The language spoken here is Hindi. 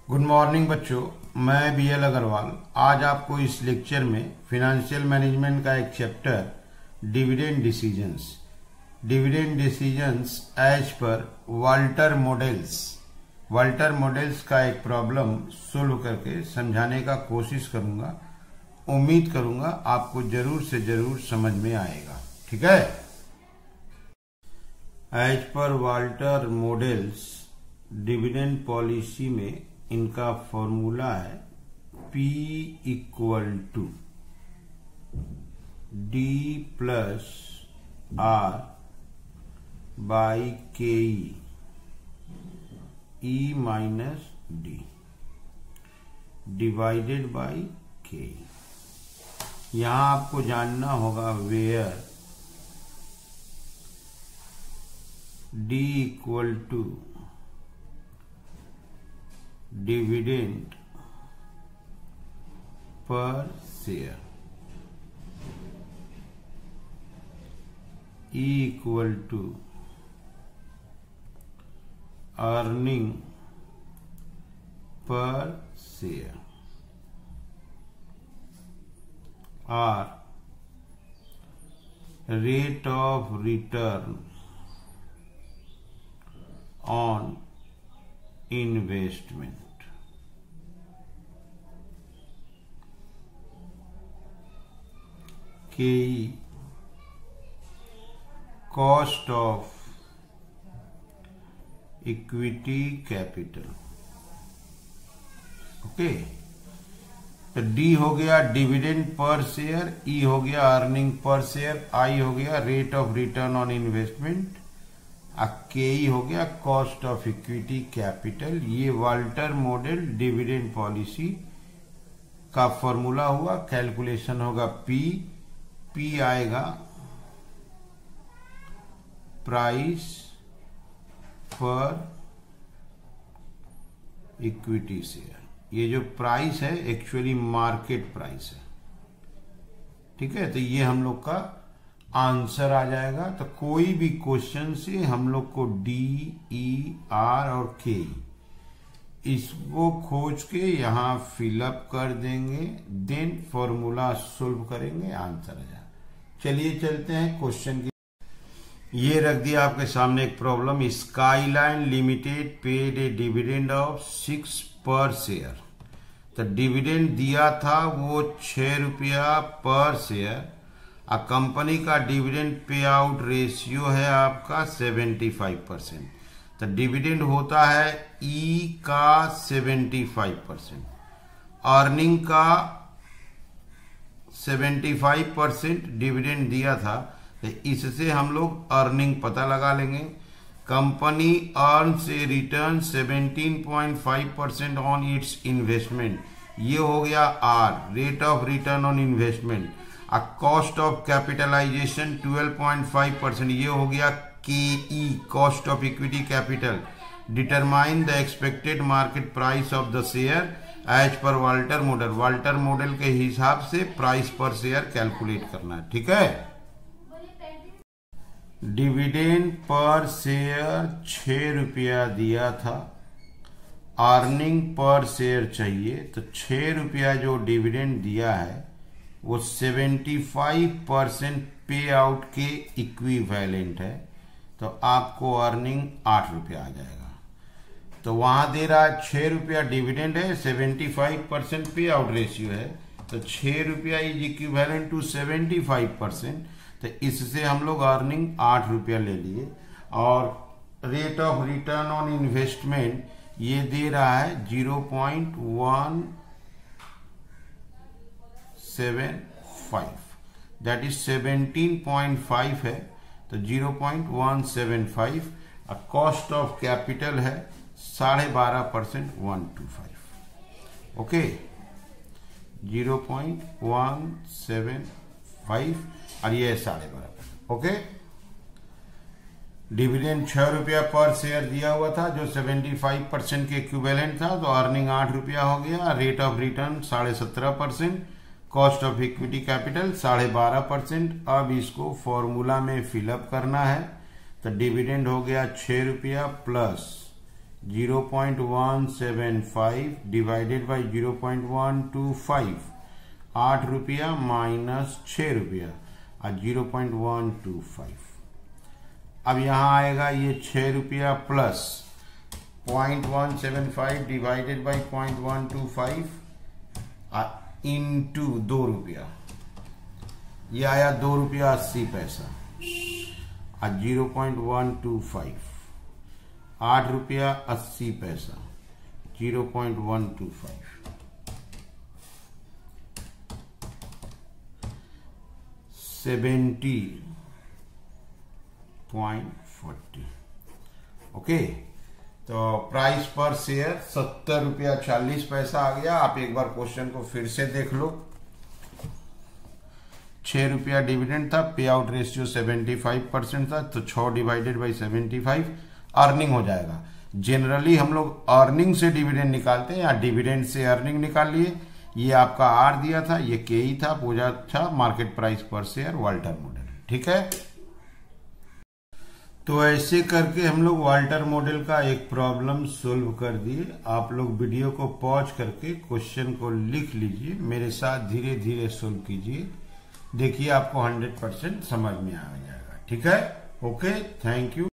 गुड मॉर्निंग बच्चों, मैं BL अग्रवाल आज आपको इस लेक्चर में फिनेंशियल मैनेजमेंट का एक chapter dividend decisions as per Walter models का एक प्रॉब्लम सोल्व करके समझाने का कोशिश करूंगा। उम्मीद करूंगा आपको जरूर से जरूर समझ में आएगा। ठीक है। As per Walter models dividend policy में इनका फॉर्मूला है P equal to D plus R by KE E minus D divided by KE। यहां आपको जानना होगा where D equal to dividend per share, E equal to earning per share, R rate of return on investment. KE cost of equity capital. Okay, तो D हो गया डिविडेंड पर शेयर, E हो गया अर्निंग पर शेयर, I हो गया rate of return on investment, KE हो गया कॉस्ट ऑफ इक्विटी कैपिटल। ये वाल्टर मॉडल डिविडेंड पॉलिसी का फॉर्मूला हुआ। कैलकुलेशन होगा P आएगा प्राइस पर इक्विटी शेयर। ये जो प्राइस है एक्चुअली मार्केट प्राइस है। ठीक है, तो ये हम लोग का आंसर आ जाएगा। तो कोई भी क्वेश्चन से हम लोग को D, E, R और K इसको खोज के यहां फिलअप कर देंगे, देन फॉर्मूला सोल्व करेंगे, आंसर आ जाएगा। चलिए चलते हैं क्वेश्चन की। ये रख दिया आपके सामने एक problem. Skyline limited paid a dividend of 6 per share. तो डिविडेंड दिया था वो 6 रुपया पर शेयर। कंपनी का डिविडेंड पे आउट रेशियो है आपका 75%। तो डिविडेंड होता है E का 75%, अर्निंग का 75% डिविडेंड दिया था। तो इससे हम लोग अर्निंग पता लगा लेंगे। Company earns a return 17.5% on its investment. ये हो गया R rate of return on investment. Cost of capitalization 12.5%। ये हो गया KE cost of equity capital. Determine the expected market price of the share as per Walter model के हिसाब से प्राइस पर शेयर कैलकुलेट करना है। ठीक है। डिविडेंड पर शेयर 6 रुपया दिया था, अर्निंग पर शेयर चाहिए। तो 6 रुपया जो डिविडेंड दिया है वो 75% पे आउट के इक्विवेलेंट है। तो आपको अर्निंग 8 रुपया आ जाएगा। तो वहां दे रहा है 6 रुपया डिविडेंड है, 75% पे आउट रेशियो है। तो 6 रुपया इज इक्विवेलेंट टू 75%। तो इससे हम लोग अर्निंग 8 रुपया ले लिए। और rate of return on investment ये दे रहा है 0.175, दैट इज 17.5 है। तो 0.175। कॉस्ट ऑफ कैपिटल है 12.5%, 125। ओके, 0.175 और ये 12.5%। ओके, डिविडेंड 6 रुपया पर शेयर दिया हुआ था जो 75% के इक्विवेलेंट था। तो अर्निंग 8 रुपया हो गया। Rate of return 17.5%, cost of equity capital 12.5%। अब इसको फॉर्मूला में फिलअप करना है। तो डिविडेंड हो गया 6 रुपया प्लस 0.175 डिवाइडेड बाई 0.125, 8 रुपया माइनस 6 रुपया और 0.125। अब यहां आएगा ये 6 रुपया प्लस 0.175 डिवाइडेड बाई 0.125 इंटू 2 रुपया, ये आया 2 रुपया 80 पैसा और 0.125, 8 रुपया 80 पैसा, 0.125, 70.40। ओके, तो प्राइस पर शेयर 70 रुपया 40 पैसा आ गया। आप एक बार क्वेश्चन को फिर से देख लो। 6 रुपया डिविडेंड था, पे आउट रेशियो 75% था, तो 6 डिवाइडेड बाई 75 अर्निंग हो जाएगा। जनरली हम लोग अर्निंग से डिविडेंड निकालते हैं या डिविडेंड से अर्निंग निकाल लिए। ये आपका आर दिया था, ये के ही था, पूजा था market price per share Walter model. ठीक है, तो ऐसे करके हम लोग वाल्टर मॉडल का एक प्रॉब्लम सोल्व कर दिए। आप लोग वीडियो को पॉज करके क्वेश्चन को लिख लीजिए, मेरे साथ धीरे धीरे सोल्व कीजिए, देखिए आपको 100% समझ में आ जाएगा। ठीक है, ओके, थैंक यू।